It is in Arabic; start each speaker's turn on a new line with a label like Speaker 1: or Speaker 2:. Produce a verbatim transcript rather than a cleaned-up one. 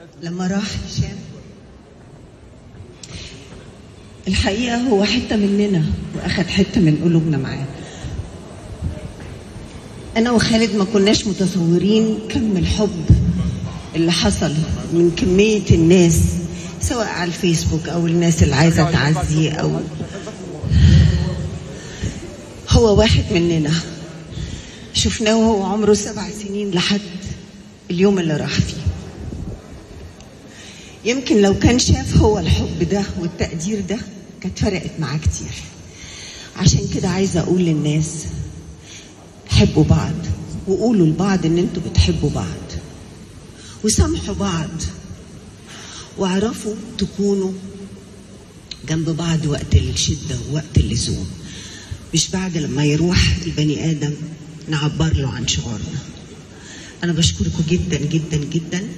Speaker 1: لما راح هشام الحقيقة هو حتة مننا وأخد حتة من قلوبنا معاه. أنا وخالد ما كناش متصورين كم الحب اللي حصل من كمية الناس، سواء على الفيسبوك أو الناس اللي عايزة تعزي، أو هو واحد مننا شفناه وهو عمره سبع سنين لحد اليوم اللي راح فيه. يمكن لو كان شاف هو الحب ده والتقدير ده كانت فرقت معاه كتير. عشان كده عايزة أقول للناس حبوا بعض، وقولوا لبعض إن انتوا بتحبوا بعض، وسامحوا بعض، واعرفوا تكونوا جنب بعض وقت الشدة ووقت اللزوم، مش بعد لما يروح البني آدم نعبر له عن شعورنا. أنا بشكركم جدا جدا جدا